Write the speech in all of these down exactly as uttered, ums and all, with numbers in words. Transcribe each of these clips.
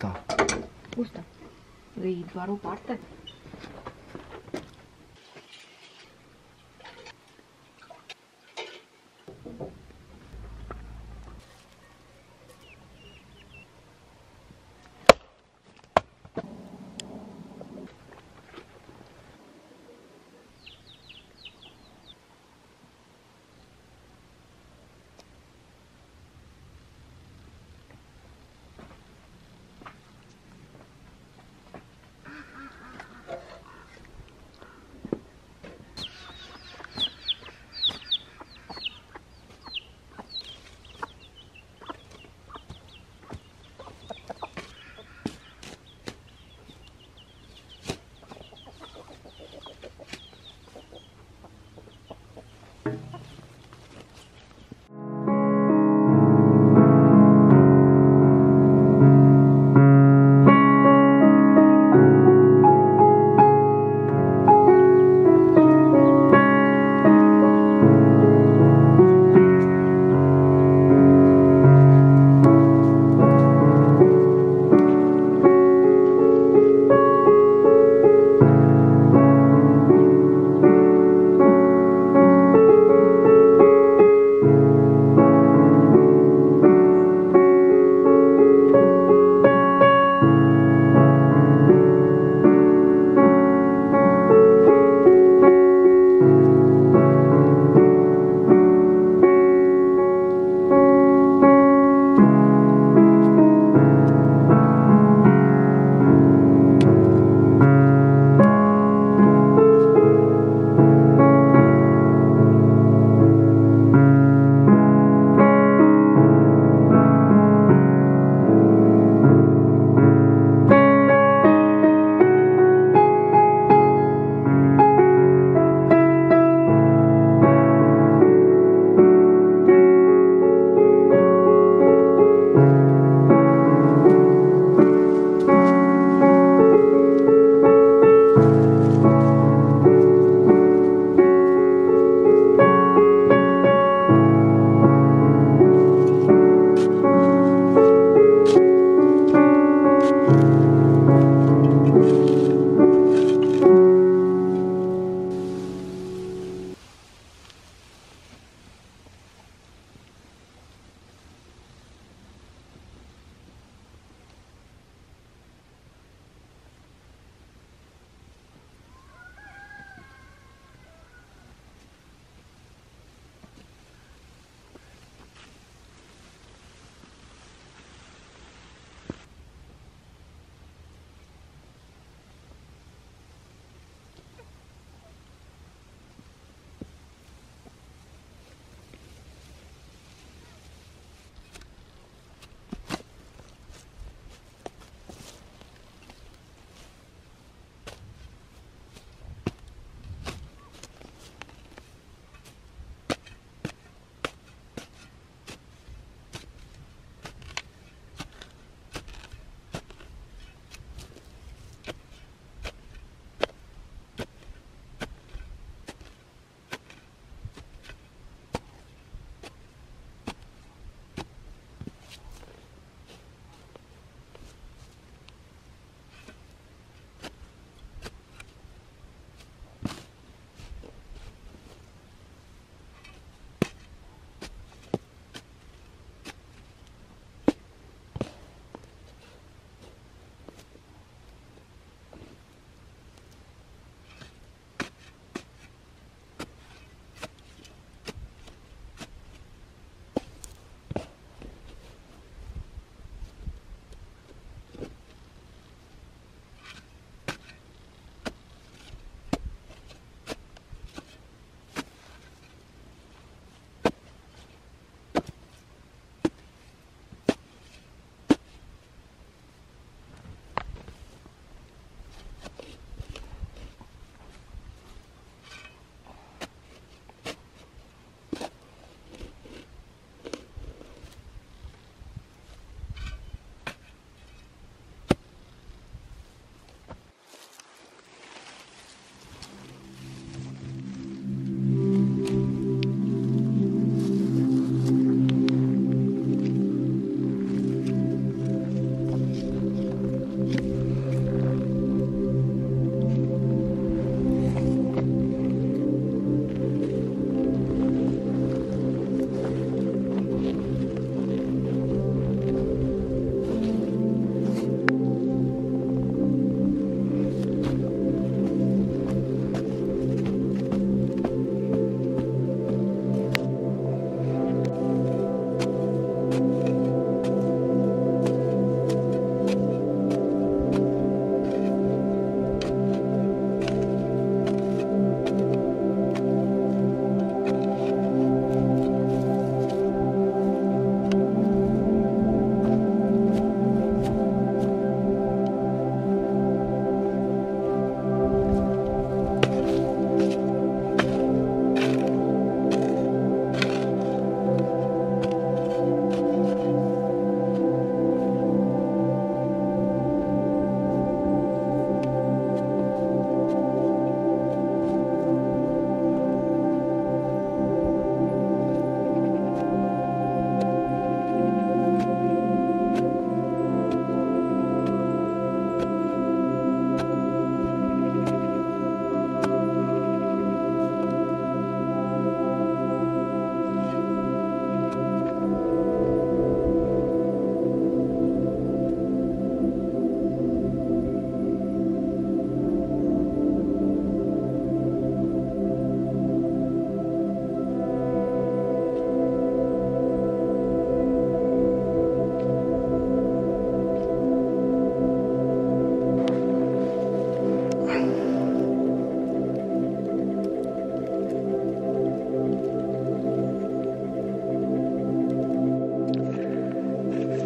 gustă? Gustă. Îi doar o parte?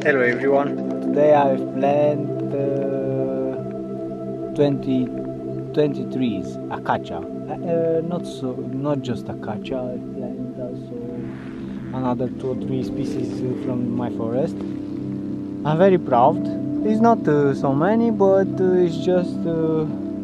Hello everyone. Today I've planted uh, twenty, twenty trees, acacia. Uh, not so, not just acacia. I've planted also another two or three species from my forest. I'm very proud. It's not uh, so many, but uh, it's just uh,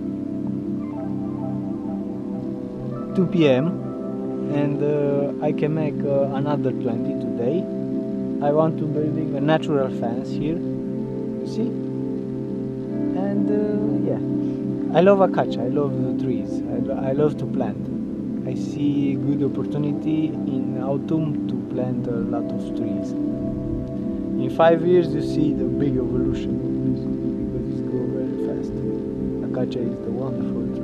two P M and uh, I can make uh, another twenty today. I want to building a natural fence here, you see? And uh, yeah, I love acacia, I love the trees, I, lo I love to plant. I see good opportunity in autumn to plant a lot of trees. In five years you see the big evolution of this, because it's going very fast. Acacia is the wonderful tree.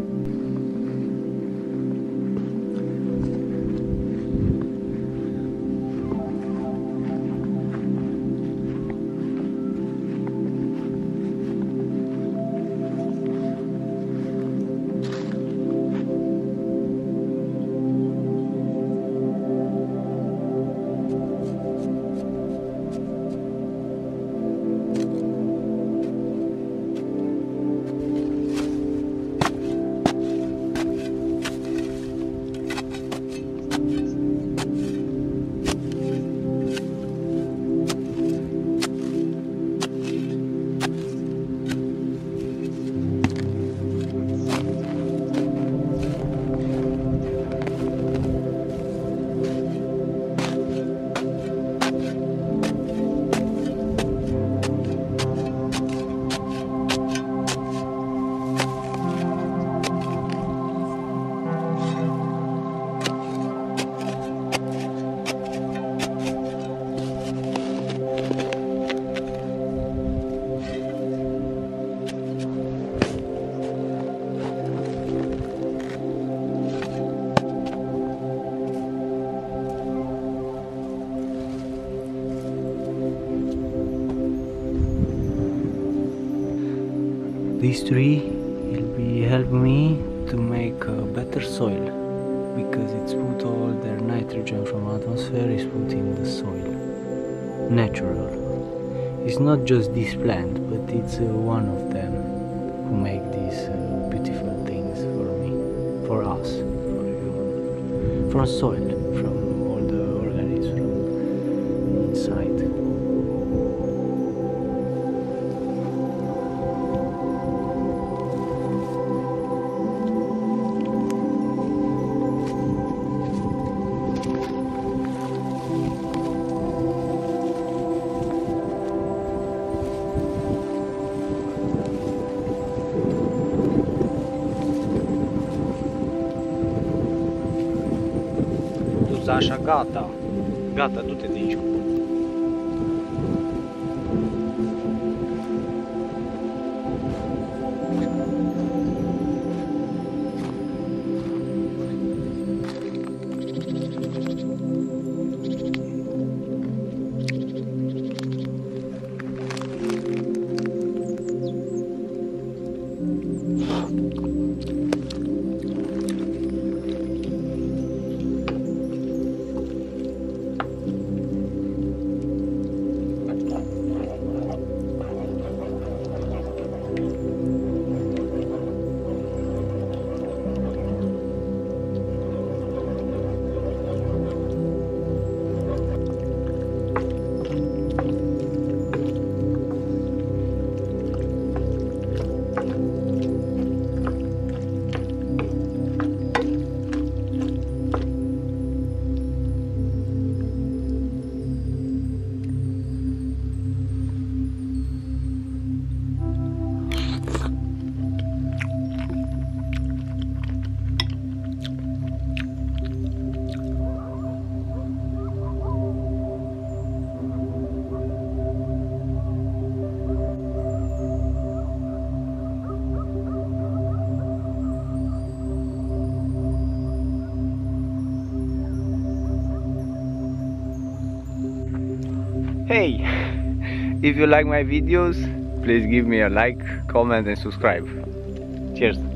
This tree will be help me to make a better soil, because it's put all the nitrogen from atmosphere is put in the soil. Natural. It's not just this plant, but it's uh, one of them who make these uh, beautiful things for me, for us, for human, from soil, from all the organisms from inside. Așa, gata, gata, du-te de aici. Hey, if you like my videos, please give me a like, comment and subscribe. Cheers!